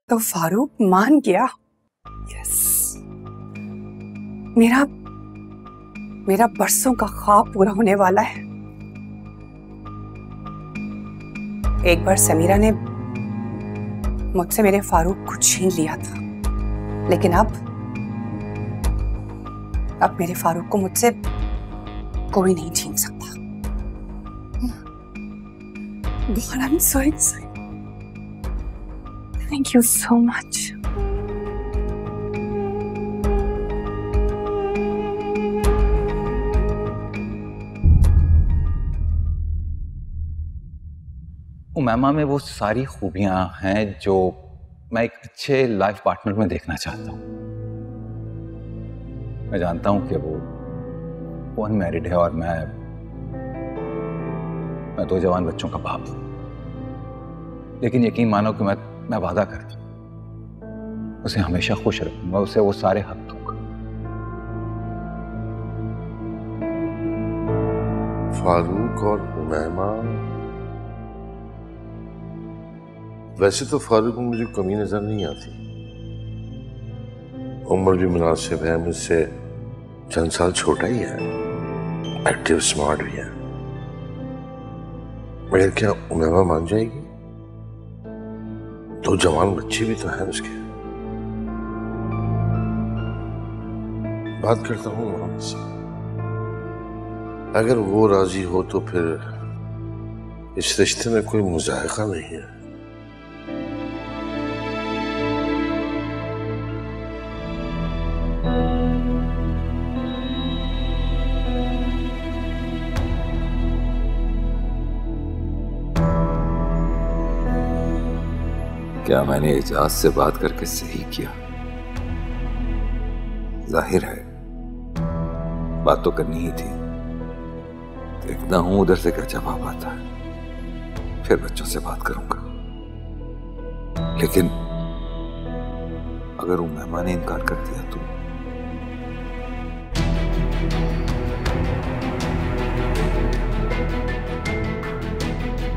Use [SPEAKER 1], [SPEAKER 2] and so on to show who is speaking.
[SPEAKER 1] तो फारूक मान गया। यस, मेरा बरसों का ख्वाब पूरा होने वाला है। एक बार समीरा ने मुझसे मेरे फारूक को छीन लिया था, लेकिन अब मेरे फारूक को मुझसे कोई नहीं छीन सकता। God, I'm so excited. Thank you so much.
[SPEAKER 2] Umaima में वो सारी खूबियां हैं जो मैं एक अच्छे लाइफ पार्टनर में देखना चाहता हूं। मैं जानता हूं कि वो अनमैरिड है और मैं 2 जवान बच्चों का बाप हूं, लेकिन यकीन मानो कि मैं वादा करता हूं उसे हमेशा खुश रखूंगा, उसे वो सारे हक दूंगा।
[SPEAKER 3] फारूक और उमैमा, वैसे तो फारूक में मुझे कमी नजर नहीं आती। उम्र भी मुनासिब है, मुझसे चंद साल छोटा ही है, एक्टिव स्मार्ट भी है। मगर क्या उमैमा मान जाएगी? 2 जवान बच्चे भी तो हैं उसके। बात करता हूँ मोहम्मद से, अगर वो राजी हो तो फिर इस रिश्ते में कोई मुज़ायका नहीं है।
[SPEAKER 4] क्या मैंने एजाज से बात करके सही किया? जाहिर है बात तो करनी ही थी। देखता हूं उधर से क्या जवाब आता है, फिर बच्चों से बात करूंगा। लेकिन अगर उमैमा ने इनकार कर दिया तो